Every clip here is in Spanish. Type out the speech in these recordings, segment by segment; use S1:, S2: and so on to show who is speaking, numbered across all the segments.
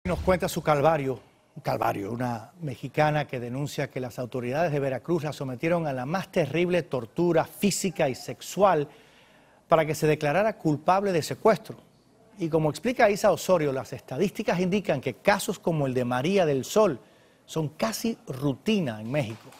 S1: Nos cuenta su calvario, una mexicana que denuncia que las autoridades de Veracruz la sometieron a la más terrible tortura física y sexual para que se declarara culpable de secuestro. Y como explica Isa Osorio, las estadísticas indican que casos como el de María del Sol son casi rutina en México.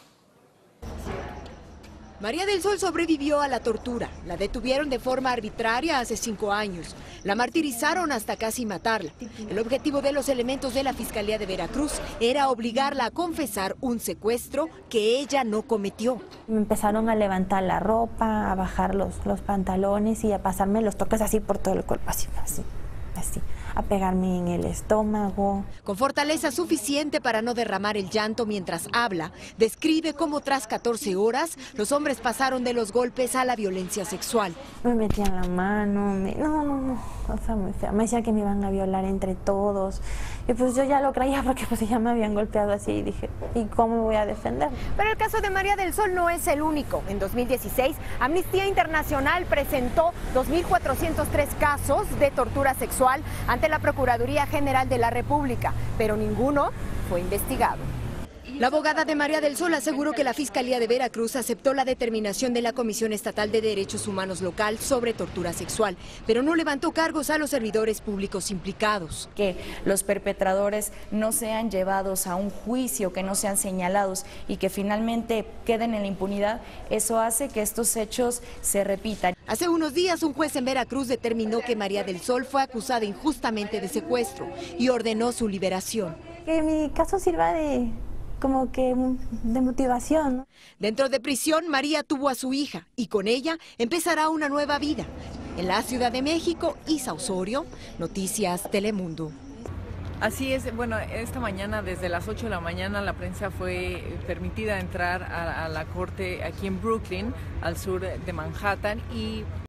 S2: María del Sol sobrevivió a la tortura. La detuvieron de forma arbitraria hace 5 años. La martirizaron hasta casi matarla. El objetivo de los elementos de la Fiscalía de Veracruz era obligarla a confesar un secuestro que ella no cometió.
S3: Me empezaron a levantar la ropa, a bajar los pantalones y a pasarme los toques así por todo el cuerpo, así, a pegarme en el estómago.
S2: Con fortaleza suficiente para no derramar el llanto mientras habla, describe cómo tras 14 horas los hombres pasaron de los golpes a la violencia sexual.
S3: Me metían la mano, o sea, muy fea. Me decían que me iban a violar entre todos. Y pues yo ya lo creía porque pues ya me habían golpeado así y dije, ¿y cómo me voy a defender?
S4: Pero el caso de María del Sol no es el único. En 2016, Amnistía Internacional presentó 2.403 casos de tortura sexual ante la Procuraduría General de la República, pero ninguno fue investigado.
S2: La abogada de María del Sol aseguró que la Fiscalía de Veracruz aceptó la determinación de la Comisión Estatal de Derechos Humanos local sobre tortura sexual, pero no levantó cargos a los servidores públicos implicados.
S5: Que los perpetradores no sean llevados a un juicio, que no sean señalados y que finalmente queden en la impunidad, eso hace que estos hechos se repitan.
S2: Hace unos días un juez en Veracruz determinó que María del Sol fue acusada injustamente de secuestro y ordenó su liberación.
S3: Que mi caso sirva de motivación, ¿no?
S2: Dentro de prisión, María tuvo a su hija y con ella empezará una nueva vida. En la Ciudad de México, Isa Osorio, Noticias Telemundo.
S6: Así es, bueno, esta mañana desde las 8 de la mañana la prensa fue permitida entrar a la corte aquí en Brooklyn, al sur de Manhattan, y